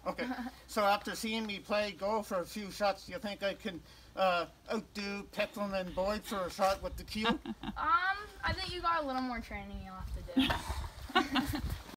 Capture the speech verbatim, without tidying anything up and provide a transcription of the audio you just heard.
Okay. So after seeing me play go for a few shots, do you think I can uh, outdo Pecklin and Boyd for a shot with the cue? Um, I think you got a little more training you'll have to do.